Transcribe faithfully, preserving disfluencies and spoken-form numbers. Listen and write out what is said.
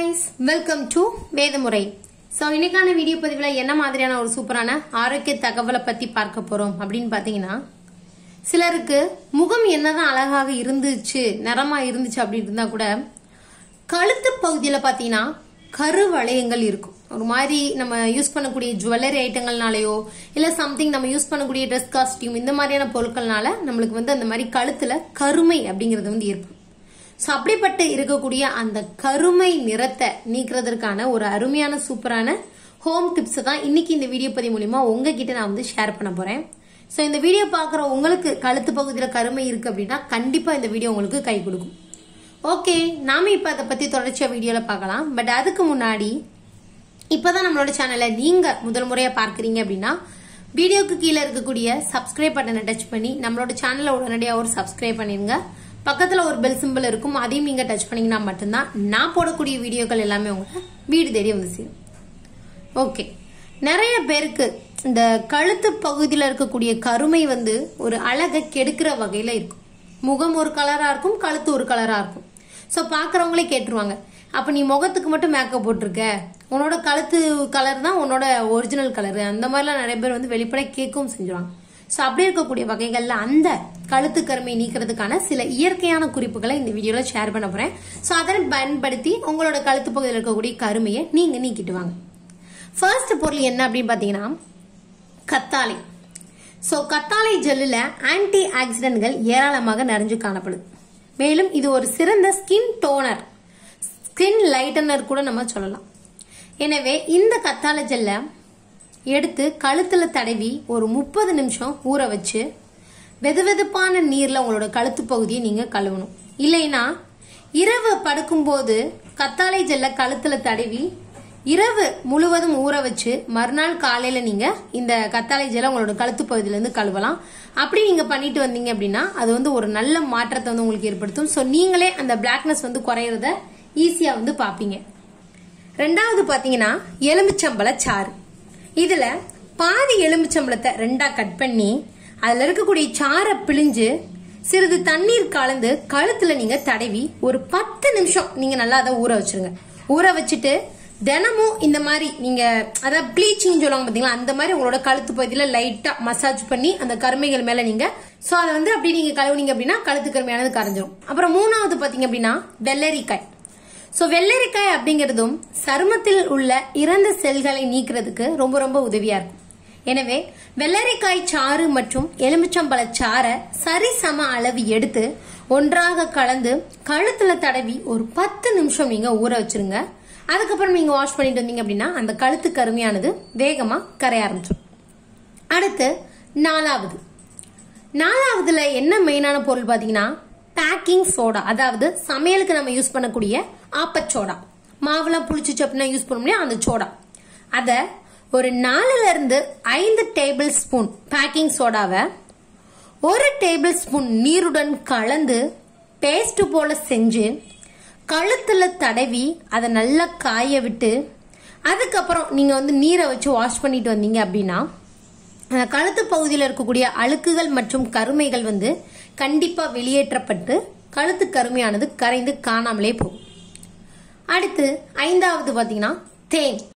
guys, welcome to vedhamurai. So இன்னைக்கான வீடியோ பதிவுல என்ன மாதிரியான ஒரு சூப்பரான ஆரோக்கிய தகவலை பத்தி பார்க்க போறோம் அப்படினு பாத்தீங்கன்னா, சிலருக்கு முகம் என்னதான் அழகாக இருந்துச்சு, நிறமா இருந்துச்சு அப்படி இருந்தா கூட கழுத்து பகுதியில பாத்தீங்கன்னா கருவளையங்கள் இருக்கும். ஒரு மாதிரி நம்ம யூஸ் பண்ணக்கூடிய ஜுவல்லரி ஐட்டங்கள்னாலயோ இல்ல சம்திங் நம்ம யூஸ் பண்ணக்கூடிய ட்ரெஸ் காஸ்டியூம் இந்த மாதிரியான பொருட்கள்னால நம்மளுக்கு வந்து அந்த மாதிரி கழுத்துல கருமை அப்படிங்கிறது வந்து ஏற்படும். சோ அப்படிப்பட்டு இருக்கக்கூடிய அந்த கருமை நிறத்தை நீக்கிறதுக்கான ஒரு அருமையான சூப்பரான ஹோம் டிப்ஸ் தான் இன்னைக்கு இந்த வீடியோ பதிவு மூலமா உங்ககிட்ட நான் வந்து ஷேர் பண்ண போறேன். சோ இந்த வீடியோ பாக்குற உங்களுக்கு கழுத்து பகுதியில கருமை இருக்கு அப்படின்னா கண்டிப்பா இந்த வீடியோ உங்களுக்கு கை கொடுக்கும். ஓகே, நாம இப்ப அதை பத்தி தொடர்ச்சியா வீடியோல பார்க்கலாம். பட் அதுக்கு முன்னாடி இப்பதான் நம்மளோட சேனலை நீங்க முதல் முறையா பார்க்கறீங்க அப்படின்னா வீடியோக்கு கீழே இருக்கக்கூடிய சப்ஸ்கிரைப் பட்டனை டச் பண்ணி நம்மளோட சேனலை உடனடியா ஒரு சப்ஸ்கிரைப் பண்ணிருங்க. பக்கத்துல ஒரு பெல் சிம்பிள் இருக்கும், அதையும் நீங்க டச் பண்ணீங்கன்னா மட்டும்தான் நான் போடக்கூடிய வீடியோக்கள் எல்லாமே உங்களை வீடு தேடி வந்து சேரும். ஓகே, நிறைய பேருக்கு இந்த கழுத்து பகுதியில இருக்கக்கூடிய கருமை வந்து ஒரு அழகை கெடுக்கிற வகையில இருக்கும். முகம் ஒரு கலரா இருக்கும், கழுத்து ஒரு கலரா இருக்கும். சோ பாக்குறவங்களே கேட்டுருவாங்க, அப்ப நீ முகத்துக்கு மட்டும் மேக்கப் போட்டிருக்க, உன்னோட கழுத்து கலர் தான் உன்னோட ஒரிஜினல் கலர், அந்த மாதிரிலாம் நிறைய பேர் வந்து வெளிப்படை கேட்கவும் செஞ்சுருவாங்க. சோ அப்படி இருக்கக்கூடிய வகைகள்ல அந்த கழுத்து கருமை நீக்கிறதுக்கான சில இயற்கையான குறிப்புகளை இந்த வீடியோல ஷேர் பண்ண போறேன். சோ அதனை பயன்படுத்தி உங்களோட கழுத்து பகுதியில் இருக்கக்கூடிய கருமையை நீங்க நீக்கிட்டு வாங்க. ஃபர்ஸ்ட் பொருள் என்ன அப்படின்னு பாத்தீங்கன்னா கத்தாழை. சோ கத்தாழை ஜெல்லுல ஆன்டி ஆக்சிடென்ட்கள் ஏராளமாக நிறைஞ்சு காணப்படுது. மேலும் இது ஒரு சிறந்த ஸ்கின் டோனர், ஸ்கின் லைட்டனர் கூட நம்ம சொல்லலாம். எனவே இந்த கத்தாழை ஜெல்ல எடுத்து கழுத்துல தடவி ஒரு முப்பது நிமிஷம் ஊற வச்சு வெது வெதுப்பான நீர்ல உங்களோட கழுத்து பகுதியை நீங்க கழுவணும். இல்லைன்னா இரவு படுக்கும் போது கத்தாழை ஜெல்ல கழுத்துல தடவி இரவு முழுவதும் ஊற வச்சு மறுநாள் காலையில நீங்க இந்த கத்தாழை ஜெல்ல உங்களோட கழுத்து பகுதியில இருந்து கழுவலாம். அப்படி நீங்க பண்ணிட்டு வந்தீங்க அப்படின்னா அது வந்து ஒரு நல்ல மாற்றத்தை வந்து உங்களுக்கு ஏற்படுத்தும். சோ நீங்களே அந்த பிளாக்னஸ் வந்து குறையறத ஈஸியா வந்து பாப்பீங்க. ரெண்டாவது பாத்தீங்கன்னா எலுமிச்சம்பழ சாறு. இதுல பாதி எலுமிச்சம்பழத்தை ரெண்டா கட் பண்ணி அதுல இருக்கக்கூடிய சாரை பிழிஞ்சு சிறிது தண்ணீர் கலந்து கழுத்துல நீங்க தடவி ஒரு பத்து நிமிஷம் நீங்க நல்லா அதை ஊற வச்சிருங்க. ஊற வச்சுட்டு தினமும் இந்த மாதிரி நீங்க அதாவது ப்ளீச்சிங் சொல்லுவாங்க பாத்தீங்களா, அந்த மாதிரி உங்களோட கழுத்து பகுதியில லைட்டா மசாஜ் பண்ணி அந்த கருமைகள் மேல நீங்க சோ அதை வந்து அப்படி நீங்க கழுவுனீங்க அப்படின்னா கழுத்து கருமையானது கரைஞ்சிரும். அப்புறம் மூணாவது பாத்தீங்க அப்படின்னா வெள்ளரிக்காய். சோ வெள்ளரிக்காய் அப்படிங்கறதும் சருமத்தில் உள்ள இறந்த செல்களை நீக்கிறதுக்கு ரொம்ப ரொம்ப உதவியா இருக்கும். எனவே வெள்ளரிக்காய் சாறு மற்றும் எலுமிச்சம்பழ சாறை சரிசம அளவு எடுத்து ஒன்றாக கலந்து கழுத்துல தடவி ஒரு பத்து நிமிஷம் நீங்க ஊற வச்சிருங்க. அதுக்கப்புறம் நீங்க வாஷ் பண்ணிட்டு வந்தீங்க அப்படின்னா அந்த கழுத்து கருமையானது வேகமா கரைய ஆரம்பிச்சிடும். அடுத்து நாலாவது நாலாவதுல என்ன மெயினான பொருள் பாத்தீங்கன்னா பேக்கிங் சோடா, அதாவது சமையலுக்கு நம்ம யூஸ் பண்ணக்கூடிய ஆப்பச்சோடா, மாவுலாம் புளிச்சிச்சு அப்படின்னா யூஸ் பண்ண முடியும் அந்த சோடா. அத ஒரு நாலுல இருந்து ஐந்து டேபிள் ஸ்பூன் பேக்கிங் சோடாவை ஒரு டேபிள் ஸ்பூன் நீருடன் கலந்து பேஸ்ட் போல செஞ்சு கழுத்துல தடவி அதை நல்லா காய விட்டு அதுக்கப்புறம் நீங்க வந்து நீரை வச்சு வாஷ் பண்ணிட்டு வந்தீங்க அப்படின்னா கழுத்து பகுதியில் இருக்கக்கூடிய அழுக்குகள் மற்றும் கருமைகள் வந்து கண்டிப்பா வெளியேற்றப்பட்டு கழுத்து கருமையானது கரைந்து காணாமலே போகும். அடுத்து ஐந்தாவது பாத்தீங்கன்னா தேன்.